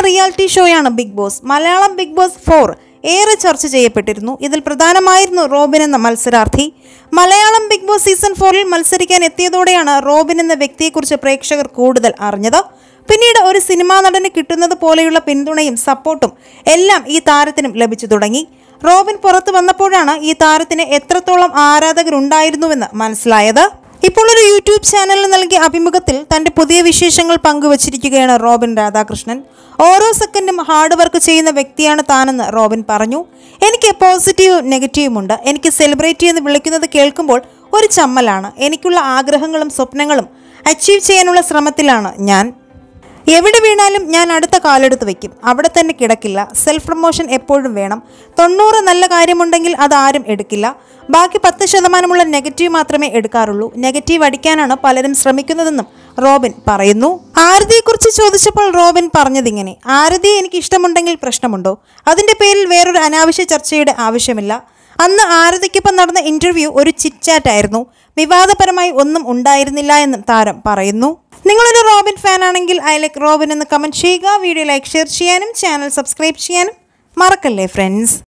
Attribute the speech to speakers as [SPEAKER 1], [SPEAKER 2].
[SPEAKER 1] Reality ഷോയാണ് Bigg Boss. Malayalam Bigg Boss 4 ഏറെ ചർച്ച ചെയ്യപ്പെട്ടിരുന്നു. ഇതിൽ പ്രധാനമായിരുന്നു റോബിൻ എന്ന മത്സരാർത്ഥി. മലയാളം ബിഗ് ബോസ് സീസൺ 4-ൽ മത്സരിക്കാൻ എത്തിയതോടെയാണ് റോബിൻ എന്ന വ്യക്തിയെക്കുറിച്ച് പ്രേക്ഷകർ കൂടുതൽ അറിഞ്ഞത്. പിന്നീട് ഒരു സിനിമാ നടന് കിട്ടുന്നത് പോലെയുള്ള പിന്തുണയും സപ്പോർട്ടും എല്ലാം ഈ താരത്തിനും ലഭിച്ചു തുടങ്ങി. റോബിൻ പുറത്തു വന്നപ്പോഴാണ് ഈ താരത്തിന് എത്രത്തോളം ആരാധകരുണ്ടായിരുന്നുവെന്ന് മനസ്സിലായത്. ഇപ്പോൾ ഒരു യൂട്യൂബ് ചാനലിൽ നൽകിയ അഭിമുഖത്തിൽ തന്റെ പുതിയ വിശേഷങ്ങൾ പങ്കുവച്ചിരിക്കുകയാണ് റോബിൻ രാധാകൃഷ്ണൻ. ഓരോ സെക്കൻഡും ഹാർഡ് വർക്ക് ചെയ്യുന്ന വ്യക്തിയാണ് താനെന്ന് റോബിൻ പറഞ്ഞു. എനിക്ക് പോസിറ്റീവും നെഗറ്റീവും ഉണ്ട്. എനിക്ക് സെലിബ്രിറ്റി എന്ന് വിളിക്കുന്നത് കേൾക്കുമ്പോൾ ഒരു ചമ്മലാണ്. എനിക്കുള്ള ആഗ്രഹങ്ങളും സ്വപ്നങ്ങളും അച്ചീവ് ചെയ്യാനുള്ള ശ്രമത്തിലാണ് ഞാൻ. എവിടെ വീണാലും ഞാൻ അടുത്ത കാലെടുത്ത് വയ്ക്കും. അവിടെ തന്നെ കിടക്കില്ല. സെൽഫ് പ്രൊമോഷൻ എപ്പോഴും വേണം. 90 നല്ല കാര്യമുണ്ടെങ്കിൽ അത് ആരും എടുക്കില്ല. ബാക്കി 10% നെഗറ്റീവ് മാത്രമേ എടുക്കാറുള്ളൂ. നെഗറ്റീവ് അടിക്കാനാണ് പലരും ശ്രമിക്കുന്നതെന്നും റോബിൻ പറയുന്നു. ആരതിയെക്കുറിച്ച് ചോദിച്ചപ്പോൾ റോബിൻ പറഞ്ഞതിങ്ങനെ: ആരതിയെ എനിക്ക് ഇഷ്ടമുണ്ടെങ്കിൽ പ്രശ്നമുണ്ടോ? അതിൻ്റെ പേരിൽ വേറൊരു അനാവശ്യ ചർച്ചയുടെ ആവശ്യമില്ല. അന്ന് ആരതിക്കൊപ്പം നടന്ന ഇന്റർവ്യൂ ഒരു ചിറ്റ് ആയിരുന്നു. വിവാദപരമായി ഒന്നും ഉണ്ടായിരുന്നില്ല എന്നും താരം പറയുന്നു. നിങ്ങളൊരു റോബിൻ ഫാൻ ആണെങ്കിൽ ഐ ലൈക്ക് റോബിൻ എന്ന് കമൻറ്റ് ചെയ്യുക. വീഡിയോ ലൈക്ക്, ഷെയർ ചെയ്യാനും ചാനൽ സബ്സ്ക്രൈബ് ചെയ്യാനും മറക്കല്ലേ ഫ്രണ്ട്സ്.